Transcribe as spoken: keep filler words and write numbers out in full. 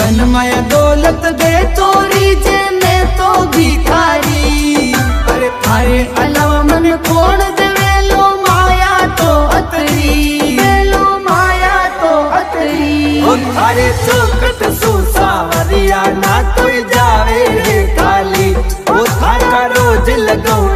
धन माया दौलत दे चोरी जे मैं तो भिखारी। अरे थारे अलावा मन कौन देवेलो माया तो अतरी, वेलो माया तो अतरी। ओ थारे चौकट सुसावरिया ना कोई जावे रे खाली, ओ थारा रोज लगाऊ